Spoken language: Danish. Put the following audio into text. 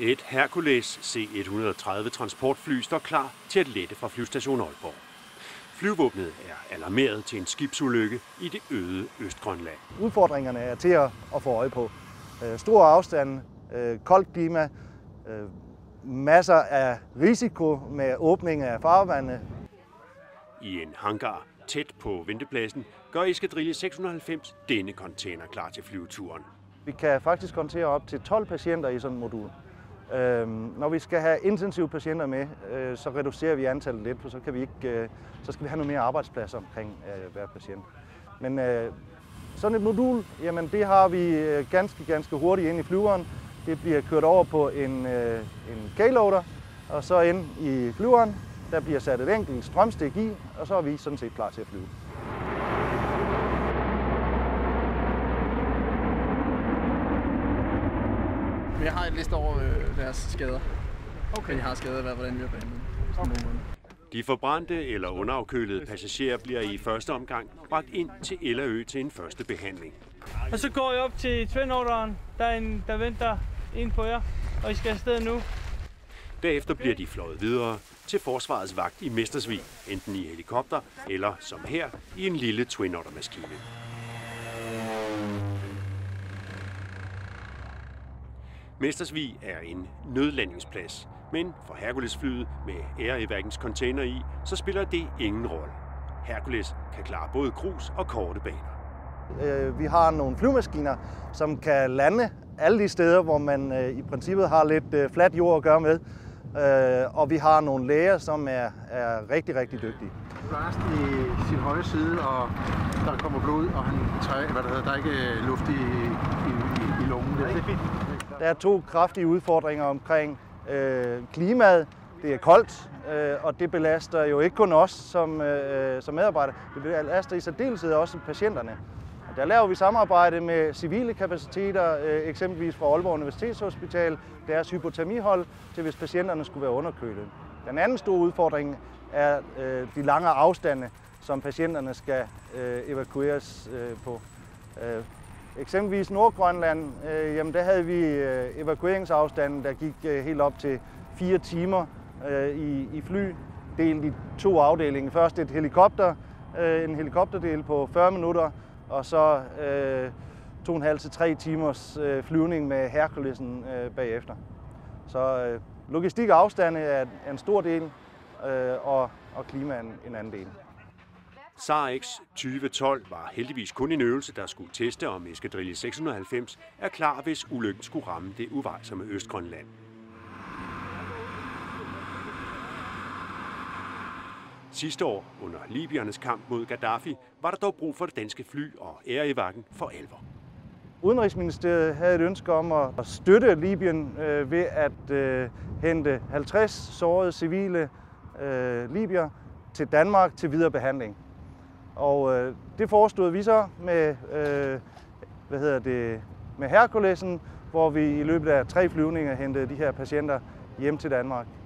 Et Hercules C-130 transportfly står klar til at lette fra flyvestation Aalborg. Flyvevåbnet er alarmeret til en skibsulykke i det øde Østgrønland. Udfordringerne er til at få øje på. Store afstande, koldt klima, masser af risiko med åbning af farvande. I en hangar tæt på ventepladsen gør Eskadrille 690 denne container klar til flyveturen. Vi kan faktisk håndtere op til 12 patienter i sådan en modul. Når vi skal have intensive patienter med, så reducerer vi antallet lidt, for så skal vi have noget mere arbejdsplads omkring hver patient. Men sådan et modul, jamen det har vi ganske hurtigt ind i flyveren. Det bliver kørt over på en K-loader, og så ind i flyveren. Der bliver sat et enkelt strømstik i, og så er vi sådan set klar til at flyve. Jeg har et liste over deres skader. Okay. Jeg har skader, hvordan vi har behandlet. Okay. De forbrændte eller underafkølede passagerer bliver i første omgang bragt ind til Ellerø til en første behandling. Og så går jeg op til Twin-orderen. Der venter en på jer, og I skal afsted nu. Derefter bliver de fløjet videre til Forsvarets vagt i Mestersvig, enten i helikopter eller som her i en lille Twin-Otter-maskine. Mestersvig er en nødlandingsplads, men for Hercules-flyet med Air Evacs container i, så spiller det ingen rolle. Hercules kan klare både grus og korte baner. Vi har nogle flyvemaskiner, som kan lande alle de steder, hvor man i princippet har lidt fladt jord at gøre med. Og vi har nogle læger, som er rigtig dygtige. Blast i sin højre side, og der kommer blod, og der er ikke luft i lungen. Det er fint. Der er to kraftige udfordringer omkring klimaet. Det er koldt, og det belaster jo ikke kun os som medarbejdere. Det belaster i særdeleshed også patienterne. Der laver vi samarbejde med civile kapaciteter, eksempelvis fra Aalborg Universitetshospital, deres hypotermihold, til hvis patienterne skulle være underkølet. Den anden store udfordring er de lange afstande, som patienterne skal evakueres på. Eksempelvis Nordgrønland, jamen der havde vi evakueringsafstanden, der gik helt op til 4 timer i fly, delt i 2 afdelinger. Først en helikopterdel på 40 minutter, og så 2,5 til 3 timers flyvning med Herculesen bagefter. Så logistik og afstande er en stor del, og klima en anden del. SAR X 2012 var heldigvis kun en øvelse, der skulle teste, om Eskadrille 690 er klar, hvis ulykken skulle ramme det uvejsomme Østgrønland. Sidste år, under libyernes kamp mod Gaddafi, var der dog brug for det danske fly og Air Evac'en for alvor. Udenrigsministeriet havde et ønske om at støtte Libyen ved at hente 50 sårede civile libyer til Danmark til videre behandling. Og det forestod vi så med Herculesen, hvor vi i løbet af 3 flyvninger hentede de her patienter hjem til Danmark.